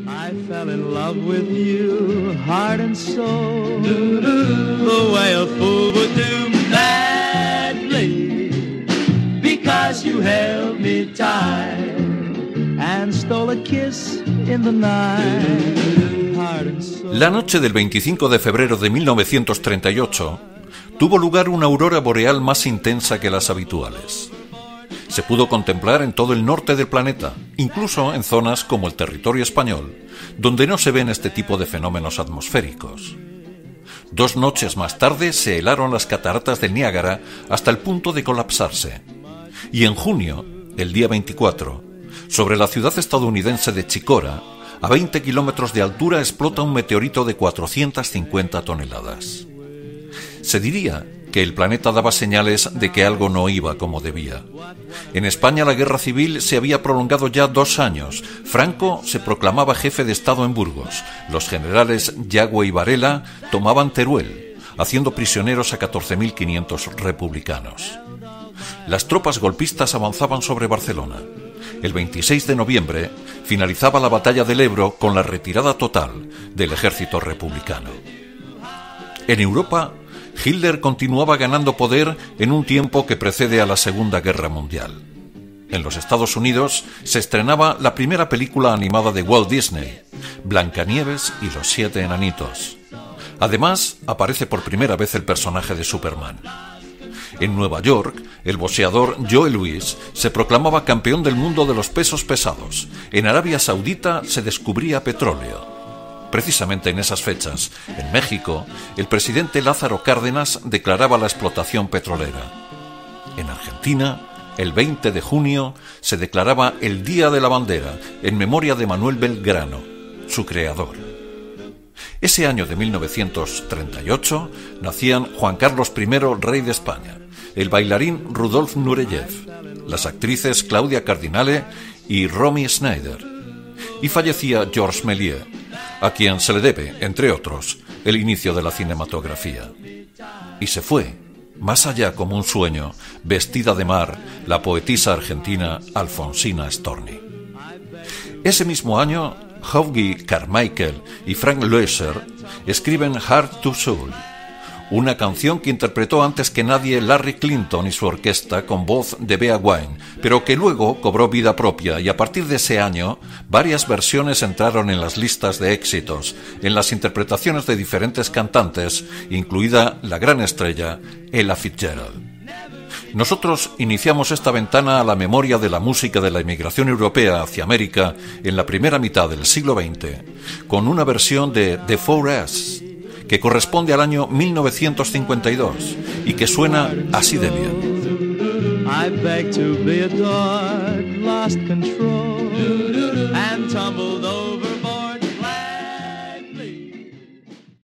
I fell in love with you, heart and soul, the way a fool would do madly, because you held me tight and stole a kiss in the night, heart and soul. La noche del 25 de febrero de 1938 tuvo lugar una aurora boreal más intensa que las habituales. Se pudo contemplar en todo el norte del planeta, incluso en zonas como el territorio español, donde no se ven este tipo de fenómenos atmosféricos. 2 noches más tarde se helaron las cataratas del Niágara hasta el punto de colapsarse. Y en junio, el día 24, sobre la ciudad estadounidense de Chicora, a 20 kilómetros de altura explota un meteorito de 450 toneladas. Se diría que el planeta daba señales de que algo no iba como debía. En España la guerra civil se había prolongado ya 2 años. Franco se proclamaba jefe de Estado en Burgos. Los generales Yagüe y Varela tomaban Teruel, haciendo prisioneros a 14.500 republicanos. Las tropas golpistas avanzaban sobre Barcelona. El 26 de noviembre finalizaba la batalla del Ebro con la retirada total del ejército republicano. En Europa, Hitler continuaba ganando poder en un tiempo que precede a la Segunda Guerra Mundial. En los Estados Unidos se estrenaba la primera película animada de Walt Disney, Blancanieves y los 7 enanitos. Además, aparece por primera vez el personaje de Superman. En Nueva York, el boxeador Joe Louis se proclamaba campeón del mundo de los pesos pesados. En Arabia Saudita se descubría petróleo. Precisamente en esas fechas, en México, el presidente Lázaro Cárdenas declaraba la explotación petrolera. En Argentina, el 20 de junio, se declaraba el Día de la Bandera, en memoria de Manuel Belgrano, su creador. Ese año de 1938 nacían Juan Carlos I, rey de España, el bailarín Rudolf Nureyev, las actrices Claudia Cardinale y Romy Schneider, y fallecía Georges Méliès, a quien se le debe, entre otros, el inicio de la cinematografía. Y se fue, más allá como un sueño, vestida de mar, la poetisa argentina Alfonsina Storni. Ese mismo año, Hoagy Carmichael y Frank Loesser escriben Heart to Soul, una canción que interpretó antes que nadie Larry Clinton y su orquesta con voz de Bea Wain, pero que luego cobró vida propia y a partir de ese año varias versiones entraron en las listas de éxitos, en las interpretaciones de diferentes cantantes, incluida la gran estrella Ella Fitzgerald. Nosotros iniciamos esta ventana a la memoria de la música de la inmigración europea hacia América en la primera mitad del siglo XX, con una versión de The 4S, que corresponde al año 1952 y que suena así de bien. I beg to be adored, lost control.